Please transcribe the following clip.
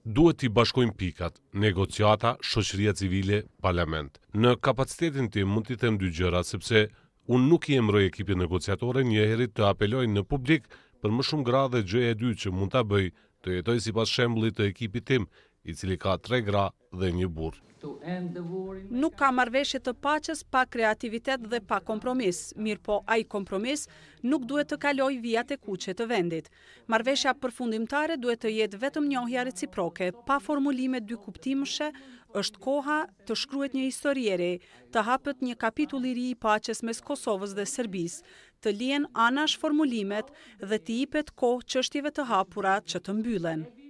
Duhet t'i bashkojmë pikat, negociata, shoqëria civile, parlament. Në kapacitetin tim mund t'i them dy gjëra, sepse unë nuk i emëroj ekipin negociatore, njëherët të apeloj në publik për më shumë gra dhe gjëja e dytë që mund ta bëj, të jetoj sipas shembullit të ekipit tim, i cili ka 3 gra dhe 1 burr. Nuk ka marrëveshje të paqes pa kreativitet dhe pa kompromis, mirë po ai kompromis nuk duhet të kaloj vijat e kuqe të vendit. Marrëveshja përfundimtare duhet të jetë vetëm njohja reciproke, pa formulime dy kuptimëshe, është koha të shkruhet një histori e re, të hapet një kapitull i ri i paqes mes Kosovës dhe Serbisë, të lihen anash formulimet dhe të jepet kohë çështjeve të hapura që të mbyllen.